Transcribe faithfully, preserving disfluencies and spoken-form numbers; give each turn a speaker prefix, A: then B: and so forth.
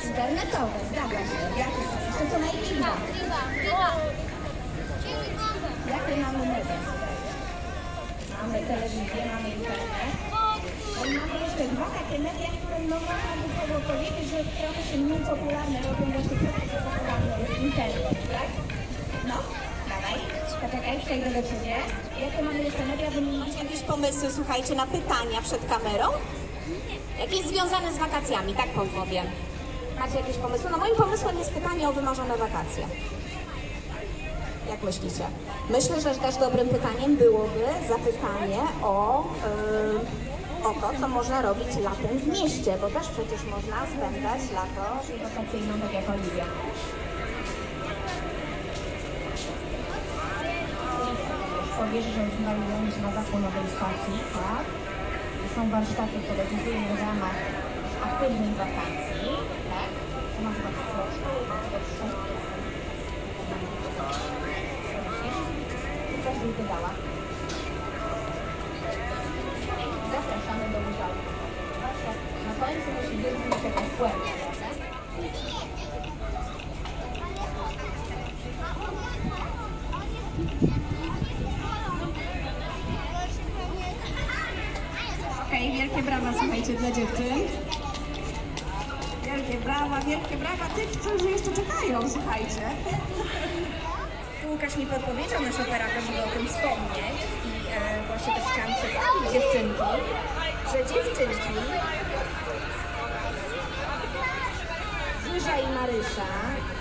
A: Internetowe, zgadza się. Jakie są? To co najmniej dwa. Jakie mamy media? Mamy telewizję, mamy internet. I mamy jeszcze dwa takie media, które no, można by było powiedzieć, że trochę się mniej popularne robią, właśnie trochę się popularne jest internet, tak? No, dawaj. Poczekaj, przejdę do Ciebie. Jakie mamy jeszcze media?
B: Macie jakieś pomysły, słuchajcie, na pytania przed kamerą? Jakieś związane z wakacjami, tak powiem. Macie jakieś pomysły? No moim pomysłem jest pytanie o wymarzone wakacje. Jak myślicie? Myślę, że też dobrym pytaniem byłoby zapytanie o, yy, o to, co można robić latem w mieście, bo też przecież można spędzać lato
A: wakacyjną, tak jak Oliwia. Powiesz, że znajdują się na dachu nowej stacji, tak? Są warsztaty telewizyjne w ramach aktywnych wakacji, tak? To masz wakacje od szkoły, masz od szkoły. Coś by wydała. Zapraszamy do udziału. Na końcu musi wybrać jakąś płętę, prawda? Okej, okay, wielkie brawa, słuchajcie, dla dziewczyn. Wielkie brawa, wielkie brawa tych, którzy jeszcze czekają, słuchajcie. Łukasz mi podpowiedział, nasz operator, żeby o tym wspomnieć i e, właśnie też chciałam przedstawić dziewczynki, że dziewczynki Zyża i Marysia